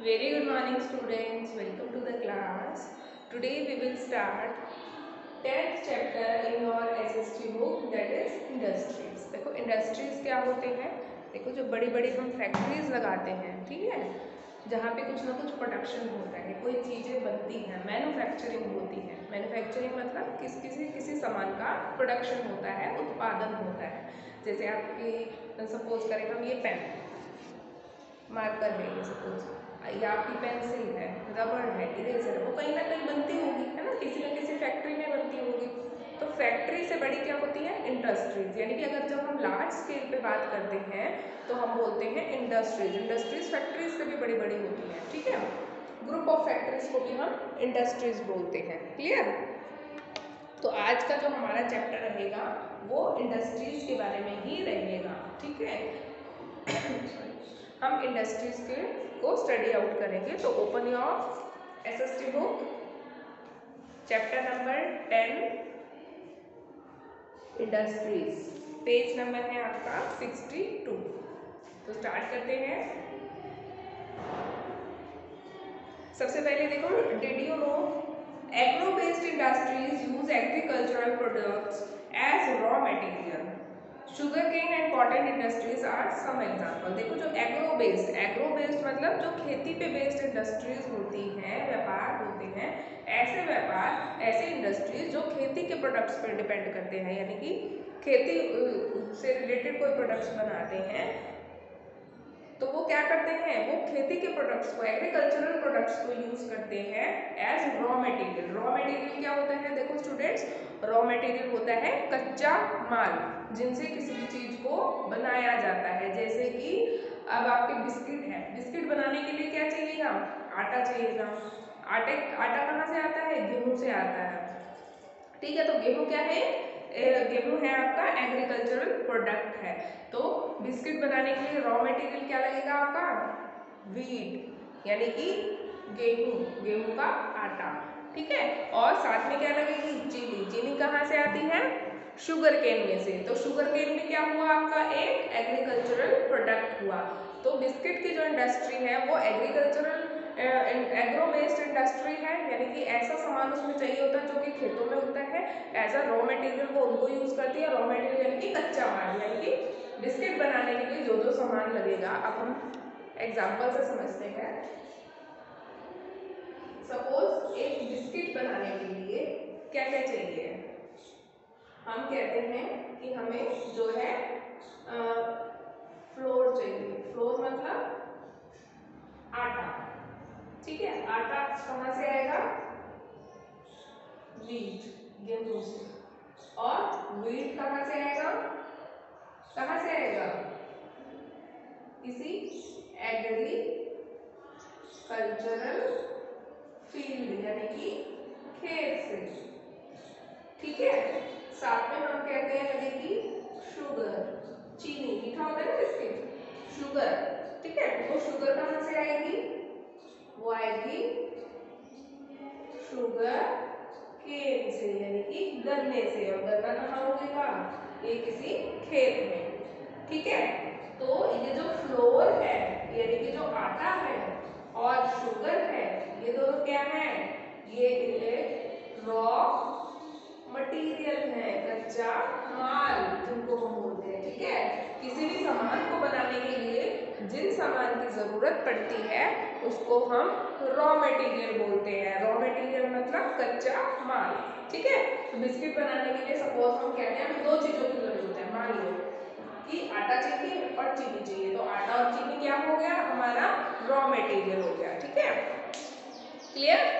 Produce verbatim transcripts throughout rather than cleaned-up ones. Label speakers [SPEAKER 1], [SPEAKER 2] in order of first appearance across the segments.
[SPEAKER 1] Very good morning students, welcome to the class. Today we will start tenth chapter in your S S T book, that is industries. देखो industries क्या होते हैं। देखो जो बड़ी बड़ी हम फैक्ट्रीज लगाते हैं, ठीक है, जहाँ पे कुछ ना कुछ प्रोडक्शन होता है, कोई चीज़ें बनती हैं, मैन्युफैक्चरिंग होती है। मैन्युफैक्चरिंग मतलब किस किसी किसी सामान का प्रोडक्शन होता है, उत्पादन होता है। जैसे आपकी सपोज करें हम ये पेन मार्कर है, ये सपोज या आपकी पेंसिल है, रबड़ है, इरेजर है, वो कहीं ना कहीं बनती होगी, है ना, किसी न किसी फैक्ट्री में बनती होगी। तो फैक्ट्री से बड़ी क्या होती है? इंडस्ट्रीज। यानी कि अगर जब हम लार्ज स्केल पे बात करते हैं तो हम बोलते हैं इंडस्ट्रीज। इंडस्ट्रीज फैक्ट्रीज से भी बड़ी बड़ी होती हैं, ठीक है। ग्रुप ऑफ फैक्ट्रीज को भी हम इंडस्ट्रीज बोलते हैं। क्लियर? तो आज का जो हमारा चैप्टर रहेगा वो इंडस्ट्रीज के बारे में ही रहेगा, ठीक है। हम इंडस्ट्रीज के को स्टडी आउट करेंगे। तो open your S S T book, chapter number ten, industries, page number है आपका सिक्सटी टू। तो स्टार्ट करते हैं। सबसे पहले देखो, did you know agro based industries use agricultural products as raw material. Sugar cane and cotton industries are some example. देखो जो एग्रो बेस्ड, एग्रो बेस्ड मतलब जो खेती पे बेस्ड इंडस्ट्रीज होती हैं, व्यापार होते हैं, ऐसे व्यापार, ऐसे इंडस्ट्रीज जो खेती के प्रोडक्ट्स पर डिपेंड करते हैं, यानी कि खेती से रिलेटेड कोई प्रोडक्ट्स बनाते हैं, तो वो क्या करते हैं, वो खेती के प्रोडक्ट्स को, एग्रीकल्चरल प्रोडक्ट्स को यूज करते हैं as raw material. Raw material क्या होता है? देखो स्टूडेंट्स, रॉ मटेरियल होता है कच्चा माल, जिनसे किसी भी चीज को बनाया जाता है। जैसे कि अब आपके बिस्किट है, बिस्किट बनाने के लिए क्या चाहिएगा? आटा चाहिएगा। आटे आटा कहाँ से आता है? गेहूं से आता है, ठीक है। तो गेहूं क्या है? गेहूं है आपका एग्रीकल्चरल प्रोडक्ट है। तो बिस्किट बनाने के लिए रॉ मटेरियल क्या लगेगा आपका? व्हीट, यानी कि गेहूं, गेहूं का आटा, ठीक है। और साथ में क्या लगेगी? चीनी। चीनी कहाँ से आती है? शुगर केन में से। तो शुगर केन में क्या हुआ आपका? एक एग्रीकल्चरल प्रोडक्ट हुआ। तो बिस्किट की जो इंडस्ट्री है वो एग्रीकल्चरल एग्रो बेस्ड इंडस्ट्री है, यानी कि ऐसा सामान उसमें चाहिए होता है जो कि खेतों में उगता है, एज अ रॉ मटेरियल वो उनको यूज करती है। रॉ मटेरियल यानी कि कच्चा माल, यानी कि बिस्किट बनाने के लिए जो जो सामान लगेगा, अब हम एग्जाम्पल से समझते हैं। सपोज एक बिस्किट बनाने के लिए क्या क्या चाहिए? हम कहते हैं कि हमें जो है फ्लोर चाहिए। फ्लोर मतलब आटा, ठीक है। आटा कहाँ से आएगा? व्हीट, गेहूं से। और व्हीट कहाँ से आएगा? कहाँ से आएगा? किसी एग्रीकल्चरल फील्ड, यानी कि खेत से, ठीक है। साथ में हम कहते हैं लगेगी शुगर, चीनी, मीठा होता है ना बिस्किट, शुगर, ठीक है। वो शुगर कहाँ से आएगी? वो आएगी शुगर केन से, यानी कि गन्ने से। और गन्ना कहाँ उगेगा? ये किसी खेत में, ठीक है। तो ये जो फ्लोर है, यानी कि जो आटा है, और शुगर है, ये दोनों क्या है? ये रॉ मटेरियल है, कच्चा माल जिनको हम बोलते हैं, ठीक है। किसी भी सामान को बनाने के लिए जिन सामान की जरूरत पड़ती है उसको हम रॉ मटेरियल बोलते हैं। रॉ मटेरियल मतलब कच्चा माल, ठीक है। तो बिस्किट बनाने के लिए सपोज हम कहते हैं हमें दो चीजों की जरूरत है। मान लो कि आटा चाहिए और चीनी चाहिए, तो आटा और चीनी क्या हो गया? हमारा रॉ मटेरियल हो गया, ठीक है। Clear?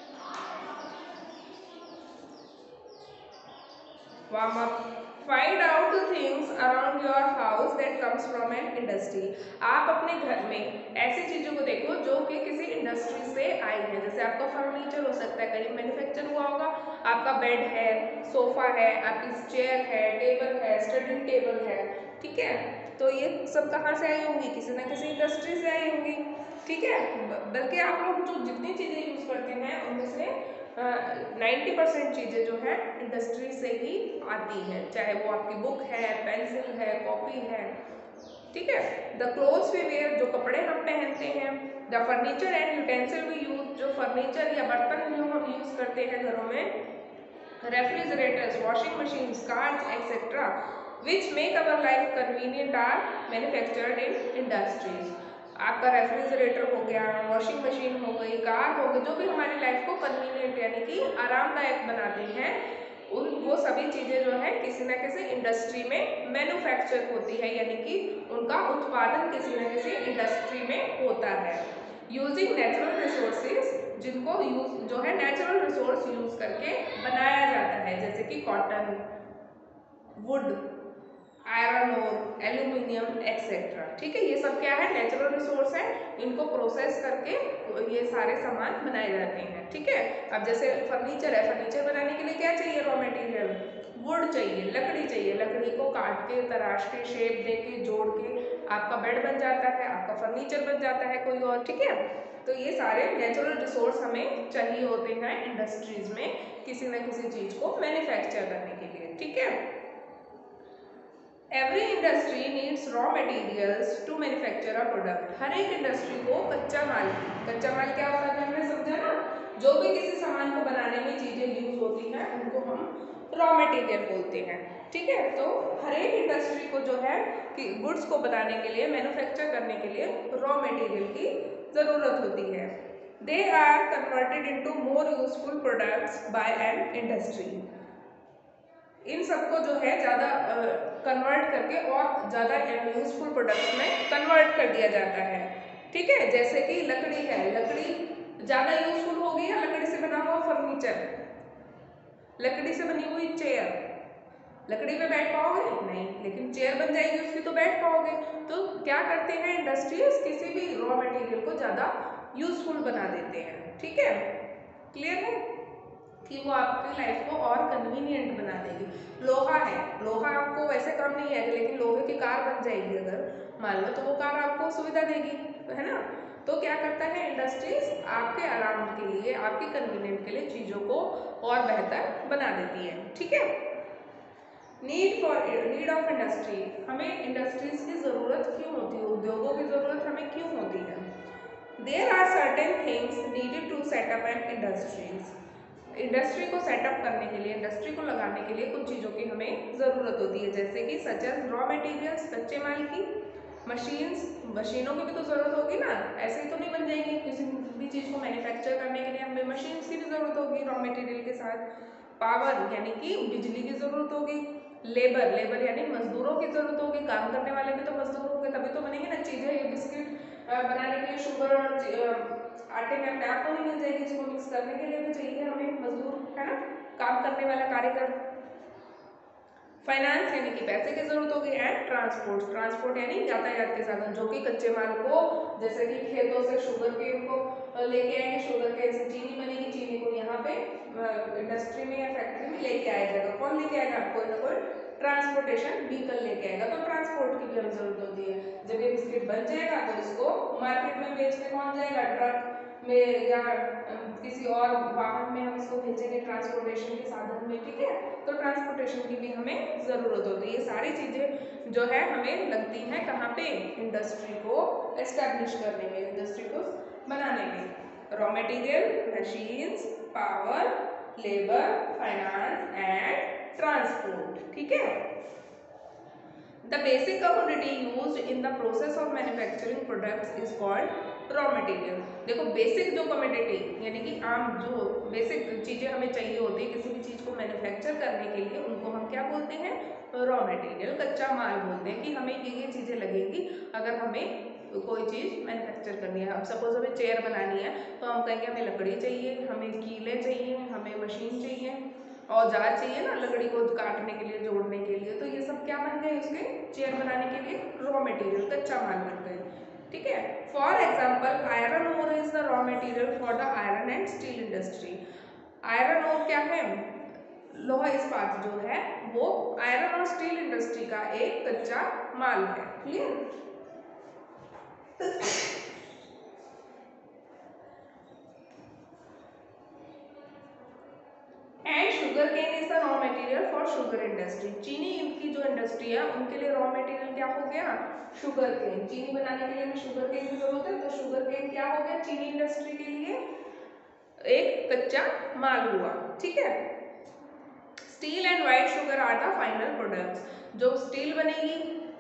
[SPEAKER 1] Warm up. Find out the things around your house that comes from an industry. आप अपने घर में ऐसी चीजों को देखो जो कि किसी इंडस्ट्री से आई है। जैसे आपका फर्नीचर हो सकता है, कहीं मैन्युफैक्चर हुआ होगा। आपका बेड है, सोफा है, आपकी चेयर है, टेबल है, स्टडी टेबल है, ठीक है। तो ये सब कहाँ से आई होंगी? किसी ना किसी इंडस्ट्री से आई होंगी, ठीक है। बल्कि आप लोग जो जितनी चीजें यूज करते हैं उनमें से नाइन्टी परसेंट चीज़ें जो है इंडस्ट्री से ही आती हैं, चाहे वो आपकी बुक है, पेंसिल है, कॉपी है, ठीक है। द क्लोथ्स वी वेयर, जो कपड़े हम पहनते हैं, the furniture and utensil we use, जो फर्नीचर या बर्तन जो हम यूज करते हैं घरों में, refrigerators, washing machine, cars etcetera which make our life convenient are manufactured in industries. आपका रेफ्रिजरेटर हो गया, वॉशिंग मशीन हो गई, कार हो गई, जो भी हमारी लाइफ को कन्वीनियंट यानी कि आरामदायक बनाते हैं, उन वो सभी चीज़ें जो है किसी न किसी इंडस्ट्री में मैन्युफैक्चर होती है, यानी कि उनका उत्पादन किसी न किसी इंडस्ट्री में होता है। यूजिंग नेचुरल रिसोर्सेज, जिनको यूज जो है नेचुरल रिसोर्स यूज करके बनाया जाता है, जैसे कि cotton, wood, iron ore, aluminium etcetera. ठीक है, ये सब क्या है, नेचुरल रिसोर्स है, इनको प्रोसेस करके ये सारे सामान बनाए जाते हैं। ठीक है, अब जैसे फर्नीचर है, फर्नीचर बनाने के लिए क्या चाहिए, रॉ मटेरियल, वुड चाहिए, लकड़ी चाहिए, लकड़ी को काट के, तराश के, शेप दे के, जोड़ के आपका बेड बन जाता है, आपका फर्नीचर बन जाता है कोई और। ठीक है, तो ये सारे नेचुरल रिसोर्स हमें चाहिए होते हैं इंडस्ट्रीज में किसी न किसी चीज को मैन्युफैक्चर करने के लिए। ठीक है, every industry needs raw materials to manufacture a product. हर एक इंडस्ट्री को कच्चा माल, कच्चा माल क्या होता है हमने समझा ना, जो भी किसी सामान को बनाने में चीजें यूज होती हैं उनको हम रॉ मटेरियल बोलते हैं। ठीक है, तो हर एक इंडस्ट्री को जो है कि गुड्स को बनाने के लिए, मैन्युफैक्चर करने के लिए रॉ मटेरियल की जरूरत होती है। They are converted into more useful products by an industry. इन सबको जो है ज़्यादा कन्वर्ट करके और ज़्यादा यूजफुल प्रोडक्ट्स में कन्वर्ट कर दिया जाता है। ठीक है, जैसे कि लकड़ी है, लकड़ी ज़्यादा यूजफुल होगी या लकड़ी से बना हुआ फर्नीचर, लकड़ी से बनी हुई चेयर, लकड़ी पे बैठ पाओगे नहीं, लेकिन चेयर बन जाएगी उसकी तो बैठ पाओगे। तो क्या करते हैं इंडस्ट्रीज, किसी भी रॉ मटेरियल को ज़्यादा यूजफुल बना देते हैं। ठीक है, क्लियर है कि वो आपकी लाइफ को और कन्वीनियंट बना देगी। लोहा है, लोहा आपको वैसे कम नहीं है, लेकिन लोहे की कार बन जाएगी अगर मान लो, तो वो कार आपको सुविधा देगी, है ना। तो क्या करता है इंडस्ट्रीज, आपके आराम के लिए, आपके कन्वीनियंट के लिए चीज़ों को और बेहतर बना देती है। ठीक है, need for need of industry, हमें इंडस्ट्रीज की ज़रूरत क्यों होती है, उद्योगों की ज़रूरत हमें क्यों होती है। There are certain things needed to setup an industries. Industry को सेटअप करने के लिए, इंडस्ट्री को लगाने के लिए कुछ चीज़ों की हमें ज़रूरत होती है, जैसे कि सच एज रॉ मटेरियल्स, कच्चे माल की, मशीन्स, मशीनों की भी तो ज़रूरत होगी ना, ऐसे ही तो नहीं बन जाएंगी। किसी भी चीज़ को मैन्युफैक्चर करने के लिए हमें मशीन्स की भी ज़रूरत होगी रॉ मटेरियल के साथ। पावर यानी कि बिजली की ज़रूरत होगी। लेबर, लेबर यानी मजदूरों की ज़रूरत होगी, काम करने वाले भी तो मजदूर होंगे, तभी तो बनेंगे ना चीज़ें। ये बिस्किट बनाने के लिए शुगर और आटे में अपने आप तो नहीं मिल जाएगी, इसको मिक्स करने के लिए भी चाहिए हमें मजदूर, है ना, काम करने वाला कारीगर। फाइनेंस यानी कि पैसे की जरूरत होगी। एंड ट्रांसपोर्ट, ट्रांसपोर्ट यानी यातायात के साधन, जो कि कच्चे माल को, जैसे कि खेतों से शुगर केन को लेके आएंगे, शुगर केन से चीनी बनेगी, चीनी को यहाँ पे इंडस्ट्री में या फैक्ट्री में लेके आया जाएगा। कौन लेके आएगा, कोई ना कोई ट्रांसपोर्टेशन व्हीकल लेके आएगा, तो ट्रांसपोर्ट की भी हमें जरूरत होती है। जब ये बिस्किट बन जाएगा तो इसको मार्केट में बेचने कौन जाएगा, ट्रक में या किसी और वाहन में हम इसको भेजेंगे, ट्रांसपोर्टेशन के साधन में। ठीक है, तो ट्रांसपोर्टेशन की भी हमें ज़रूरत होती है। ये सारी चीज़ें जो है हमें लगती हैं कहाँ पे, इंडस्ट्री को एस्टैब्लिश करने में, इंडस्ट्री को बनाने में। Raw material, machines, power, labour, finance and transport. ठीक है, the basic commodity used in the process of manufacturing products is called raw material. देखो बेसिक जो कमोडिटी यानी कि आम जो बेसिक चीज़ें हमें चाहिए होती है किसी भी चीज़ को मैन्युफैक्चर करने के लिए, उनको हम क्या बोलते हैं, रॉ मटेरियल, कच्चा माल बोलते हैं। कि हमें ये ये चीज़ें लगेंगी अगर हमें कोई चीज़ मैन्युफैक्चर करनी है। अब सपोज हमें चेयर बनानी है तो हम कहेंगे हमें लकड़ी चाहिए, हमें कीले चाहिए, हमें मशीन चाहिए, औजार चाहिए ना लकड़ी को काटने के लिए, जोड़ने के लिए। तो ये सब क्या बन गए, उसके चेयर बनाने के लिए रॉ मटेरियल, कच्चा माल बन गए। ठीक है, for example iron ore is the raw material for the iron and steel industry. Iron ore क्या है, लोहा इस्पात जो है वो आयरन और स्टील इंडस्ट्री का एक कच्चा माल है। Clear, and sugar cane is the raw material for sugar industry. चीनी की जो इंडस्ट्री है उनके लिए रॉ मटेरियल क्या हो गया, शुगर केन। चीनी बनाने के लिए हमें शुगर केन की जरूरत है, तो शुगर केन क्या हो चीनी इंडस्ट्री के लिए एक कच्चा माल हुआ, ठीक है। Steel and white sugar are the final products, जो स्टील बनेगी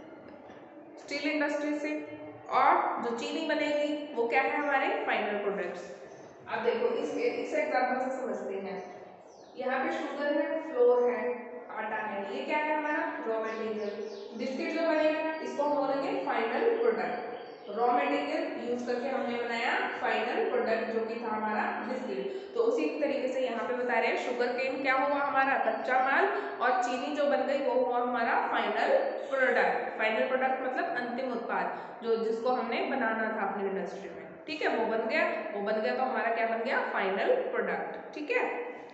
[SPEAKER 1] स्टील इंडस्ट्री से और जो चीनी बनेगी वो क्या है हमारे फाइनल प्रोडक्ट्स। अब देखो इस इस एग्जांपल से समझते हैं। यहाँ पे शुगर है, फ्लोर है, आटा है, ये क्या है हमारा रॉ मटेरियल। बिस्किट जो बनेगा इसको हम बोलेंगे final product. Raw material use करके हमने बनाया फाइनल प्रोडक्ट जो कि था हमारा बिस्किट। तो उसी तरीके से यहाँ पे बता रहे हैं शुगर केन क्या हुआ हमारा कच्चा माल, और चीनी जो बन गई वो हुआ हमारा फाइनल प्रोडक्ट। फाइनल प्रोडक्ट मतलब अंतिम उत्पाद जो जिसको हमने बनाना था अपनी इंडस्ट्री में, ठीक है। वो बन गया वो बन गया तो हमारा क्या बन गया फाइनल प्रोडक्ट, ठीक है।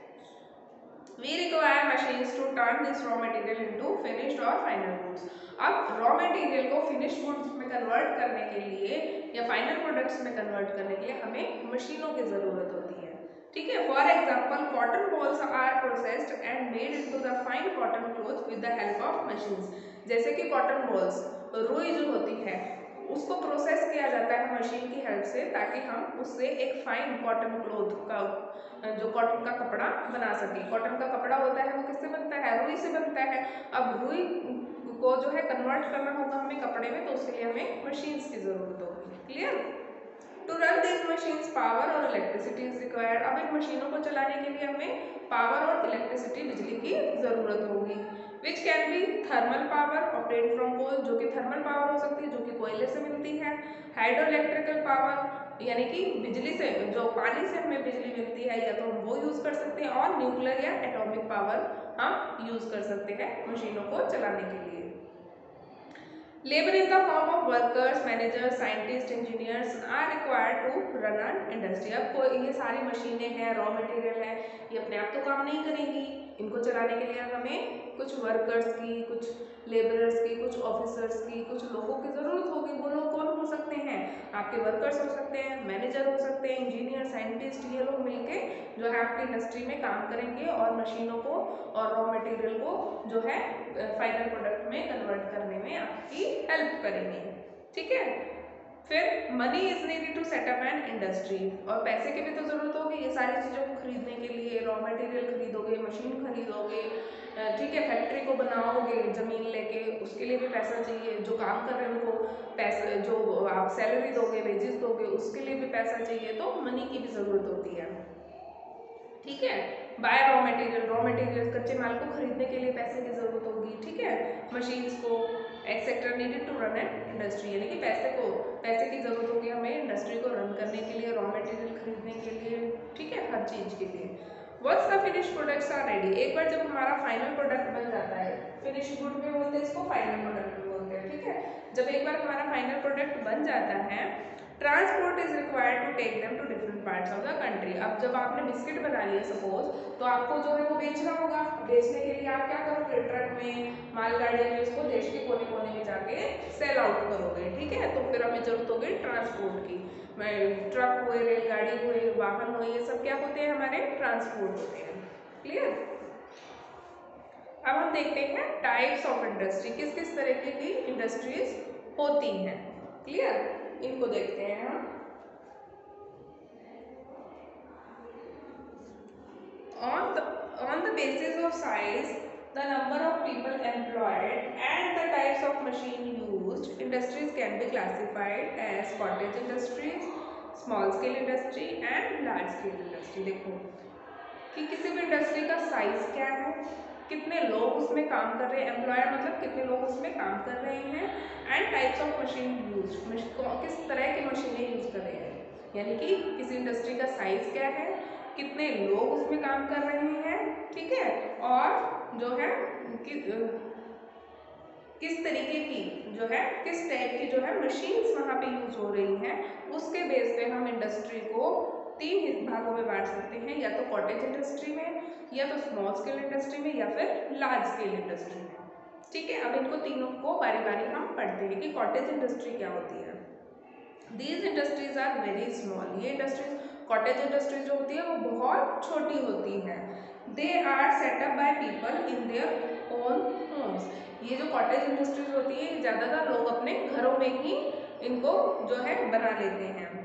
[SPEAKER 1] We require machines to turn this raw material into finished or final goods. अब रॉ मटेरियल को फिनिश गुड्स में कन्वर्ट करने के लिए या फाइनल प्रोडक्ट्स में कन्वर्ट करने के लिए हमें मशीनों की जरूरत होती है, ठीक है। For example cotton balls are processed and made into the fine cotton cloth with the help of machines. जैसे कि कॉटन बॉल्स रुई जो होती है उसको प्रोसेस किया जाता है मशीन की हेल्प से, ताकि हम उससे एक फाइन कॉटन क्लॉथ का जो कॉटन का कपड़ा बना सके। कॉटन का कपड़ा होता है वो किससे बनता है रुई से बनता है। अब रुई को जो है कन्वर्ट करना होगा हमें कपड़े में, तो उसके लिए हमें मशीन्स की जरूरत होगी, clear. To run this machines power और इलेक्ट्रिसिटी इज रिक्वायर्ड। अब इन मशीनों को चलाने के लिए हमें पावर और इलेक्ट्रिसिटी बिजली की जरूरत होगी। Which can be thermal power obtained from coal, जो कि थर्मल पावर हो सकती है जो कि कोयले से मिलती है। हाइड्रो इलेक्ट्रिकल पावर यानी कि बिजली से जो पानी से हमें बिजली मिलती है या तो हम वो यूज कर सकते हैं, और न्यूक्लियर या एटॉमिक पावर हम यूज कर सकते हैं मशीनों को चलाने के लिए। Labour in the form of workers, managers, scientist, engineers are required to run an industry. अब कोई ये सारी मशीनें हैं, रॉ मटेरियल है, ये अपने आप तो काम नहीं करेंगी। इनको चलाने के लिए हमें कुछ वर्कर्स की, कुछ लेबरर्स की, कुछ ऑफिसर्स की, कुछ लोगों की जरूरत होगी। वो लोग कौन हो सकते हैं, आपके वर्कर्स हो सकते हैं, मैनेजर हो सकते हैं, इंजीनियर, साइंटिस्ट, ये लोग मिलके जो है आपकी इंडस्ट्री में काम करेंगे और मशीनों को और रॉ मटेरियल को जो है फाइनल प्रोडक्ट में कन्वर्ट करने में आपकी हेल्प करेंगे, ठीक है। फिर money is needed to set up an industry, और पैसे की भी तो जरूरत होगी ये सारी चीज़ों को खरीदने के लिए। रॉ मटेरियल खरीदोगे, मशीन खरीदोगे, ठीक है, फैक्ट्री को बनाओगे जमीन लेके, उसके लिए भी पैसा चाहिए। जो काम कर रहे हैं उनको पैसा, जो आप सैलरी दोगे, वेजेस दोगे, उसके लिए भी पैसा चाहिए। तो मनी की भी जरूरत होती है, ठीक है। By raw material, raw material कच्चे माल को खरीदने के लिए पैसे की जरूरत होगी, ठीक है। मशीन्स को etcetera needed to run an industry, यानी कि पैसे को पैसे की जरूरत होगी हमें इंडस्ट्री को रन करने के लिए, रॉ मटेरियल खरीदने के लिए, ठीक है, हर चीज के लिए। Once the finish products are ready, एक बार जब हमारा फाइनल प्रोडक्ट बन जाता है, फिनिश गुड में बोलते हैं इसको, फाइनल प्रोडक्ट में बोलते हैं, ठीक है। जब एक बार हमारा फाइनल प्रोडक्ट बन जाता है, transport is required to take them to different parts of the country. अब जब आपने बिस्किट बना लिए सपोज, तो आपको जो है वो बेचना होगा। बेचने के लिए आप क्या करोगे, ट्रक में, मालगाड़ी में इसको देश के कोने कोने में जाके सेल आउट करोगे, ठीक है। तो फिर हमें जरूरत होगी ट्रांसपोर्ट की। ट्रक हुए, रेलगाड़ी हुए, वाहन हुए, ये सब क्या होते हैं हमारे ट्रांसपोर्ट होते हैं, क्लियर। अब हम देखते हैं टाइप्स ऑफ इंडस्ट्री, किस किस तरीके की इंडस्ट्रीज होती हैं, क्लियर। इनको देखते हैं हम। On the on the basis of size, the number of people employed and the types of machine used, industries can be classified as cottage industries, small scale industry and large scale industry। देखो कि किसी भी industry का size क्या है, कितने लोग उसमें काम कर रहे हैं, एम्प्लॉयर मतलब कितने लोग उसमें काम कर रहे हैं, and types of machine use, किस तरह की मशीनें यूज कर रहे हैं, यानी कि किसी इंडस्ट्री का साइज क्या है, कितने लोग उसमें काम कर रहे हैं, ठीक है, और जो है कि, किस तरीके की जो है किस टाइप की जो है मशीन्स वहाँ पे यूज हो रही हैं, उसके बेस पे हम इंडस्ट्री को तीन भागों में बांट सकते हैं, या तो कॉटेज इंडस्ट्री में, या तो स्मॉल स्केल इंडस्ट्री में, या फिर लार्ज स्केल इंडस्ट्री में, ठीक है। अब इनको तीनों को बारी बारी हम पढ़ते हैं कि कॉटेज इंडस्ट्री क्या होती है। These industries are very small, ये इंडस्ट्रीज कॉटेज इंडस्ट्री जो होती है वो बहुत छोटी होती है। They are setup by people in their own homes, ये जो कॉटेज इंडस्ट्रीज होती है ज़्यादातर लोग अपने घरों में ही इनको जो है बना लेते हैं।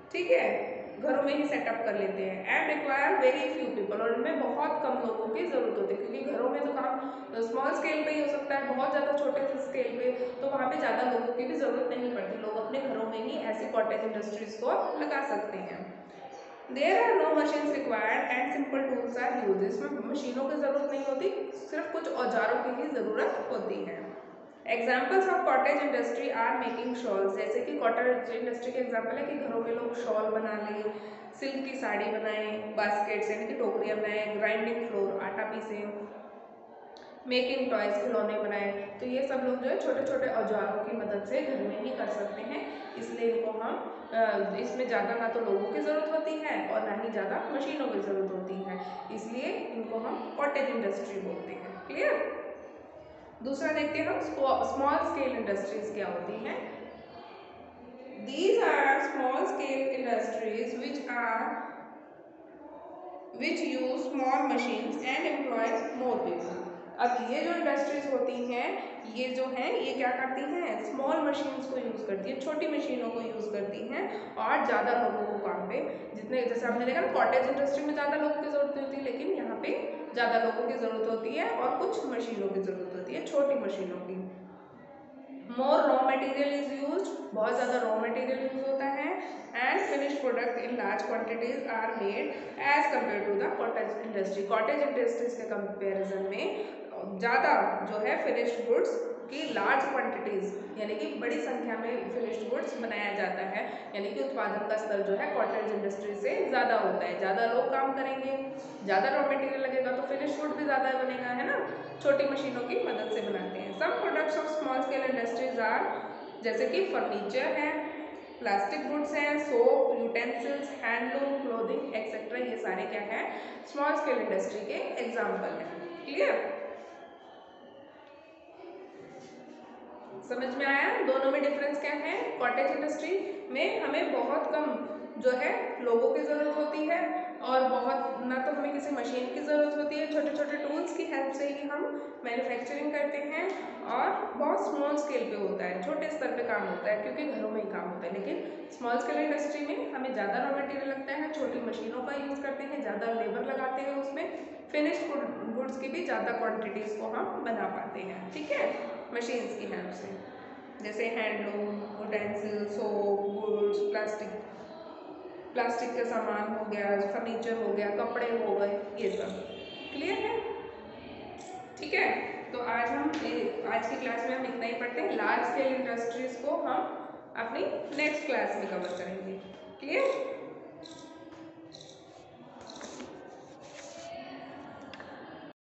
[SPEAKER 1] ठीक है, घरों में ही सेटअप कर लेते हैं and require very few people, और इनमें बहुत कम लोगों की ज़रूरत होती है क्योंकि घरों में तो काम स्मॉल स्केल पे ही हो सकता है, बहुत ज़्यादा छोटे से स्केल पे तो वहाँ पे ज़्यादा लोगों की भी ज़रूरत नहीं पड़ती, लोग अपने घरों में ही ऐसी कॉटेज इंडस्ट्रीज़ को लगा सकते हैं। There are no machines required and simple tools are use, इसमें मशीनों की ज़रूरत नहीं होती, सिर्फ कुछ औजारों की ही ज़रूरत होती है। Examples of cottage industry are making shawls, जैसे कि कॉटेज इंडस्ट्री के एग्जाम्पल है कि घरों में लोग शॉल बना लें, सिल्क की साड़ी बनाएं, बास्केट्स यानी कि टोकरियाँ बनाएं, ग्राइंडिंग फ्लोर आटा पीसें, मेकिंग टॉयज खिलौने बनाएं, तो ये सब लोग जो है छोटे छोटे औजारों की मदद से घर में ही कर सकते हैं, इसलिए इनको हम इसमें ज़्यादा ना तो लोगों की ज़रूरत होती है और ना ही ज़्यादा मशीनों की ज़रूरत होती है, इसलिए इनको हम कॉटेज इंडस्ट्री बोलते हैं। क्लियर। दूसरा देखते हैं हम स्मॉल स्केल इंडस्ट्रीज क्या होती हैं। These are small scale industries which are which use small machines and employ more people. अब ये जो इंडस्ट्रीज होती हैं ये जो हैं ये क्या करती हैं, स्मॉल मशीन्स को यूज़ करती है, छोटी मशीनों को यूज़ करती हैं और ज़्यादा लोगों को काम पे, जितने जैसे आपने देखा ना कॉटेज इंडस्ट्री में ज़्यादा लोगों की ज़रूरत होती है, लेकिन यहाँ पे ज़्यादा लोगों की ज़रूरत होती है और कुछ मशीनों की ज़रूरत होती है, छोटी मशीनों की। More raw material is use, बहुत ज़्यादा रॉ मटेरियल यूज होता है and finish product in large quantities are made as compare to the cottage industry. Cottage industries के कंपेरिजन में ज़्यादा जो है फिनिश्ड गुड्स की लार्ज क्वांटिटीज यानी कि बड़ी संख्या में फिनिश्ड गुड्स बनाया जाता है, यानी कि उत्पादन का स्तर जो है कॉटेज इंडस्ट्री से ज़्यादा होता है, ज़्यादा लोग काम करेंगे, ज़्यादा रॉ मटेरियल लगेगा तो फिनिश गुड भी ज़्यादा बनेगा, है ना, छोटी मशीनों की मदद से बनाते हैं। Some products of small scale industries are, जैसे कि फर्नीचर है, प्लास्टिक गुड्स हैं, soap, utensils, handloom, clothing etcetera, ये सारे क्या है स्मॉल स्केल इंडस्ट्री के एग्जाम्पल हैं। क्लियर, समझ में आया दोनों में डिफरेंस क्या है। कॉटेज इंडस्ट्री में हमें बहुत कम जो है लोगों की ज़रूरत होती है और बहुत ना तो हमें किसी मशीन की ज़रूरत होती है, छोटे छोटे टूल्स की हेल्प से ही हम मैन्युफैक्चरिंग करते हैं और बहुत स्मॉल स्केल पे होता है, छोटे स्तर पे काम होता है क्योंकि घरों में ही काम होता है। लेकिन स्मॉल स्केल इंडस्ट्री में हमें ज़्यादा रॉ मटेरियल लगता है, छोटी मशीनों का यूज़ करते हैं, ज़्यादा लेबर लगाते हैं, उसमें फिनिश्ड गुड्स की भी ज़्यादा क्वान्टिटीज़ को हम बना पाते हैं, ठीक है, मशीन्स की हेल्प से, जैसे handloom, utensil, soap, goods, plastic plastic का सामान हो गया, फर्नीचर हो गया, कपड़े हो गए, ये सब। क्लियर है, ठीक है। तो आज हम आज की क्लास में हम इतना ही पढ़ते हैं, लार्ज स्केल इंडस्ट्रीज को हम अपनी नेक्स्ट क्लास में कवर करेंगे। क्लियर।